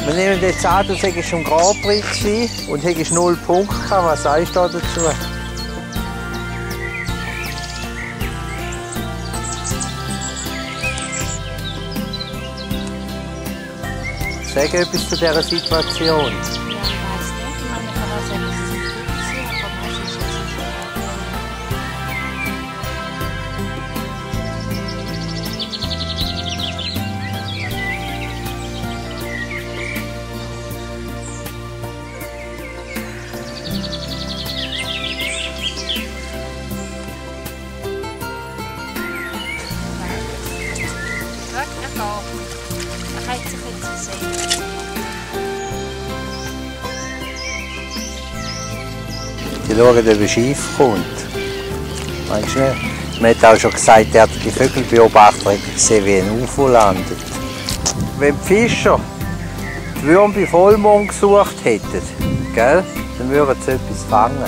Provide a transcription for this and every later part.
Wir nehmen jetzt an, du sagst schon Grand Prix gewesen und hättest 0 Punkte gehabt. Was sagst du da dazu? Sag etwas zu dieser Situation. Die schauen, ob er schief kommt. Meinst du nicht? Man hat auch schon gesagt, der Vögelbeobachter hat gesehen, wie ein UFO landet. Wenn die Fischer die Würmer bei Vollmond gesucht hätten, gell, dann würden sie etwas fangen.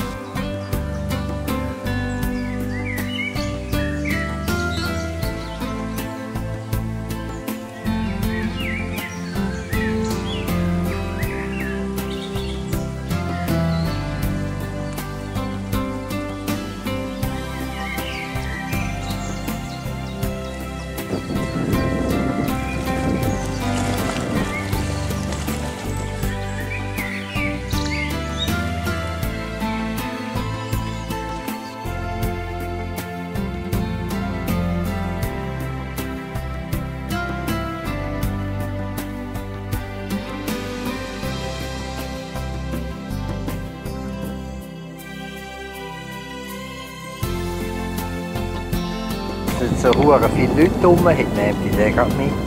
Es sind so viele Leute rum, hat nehmt die den gerade mit.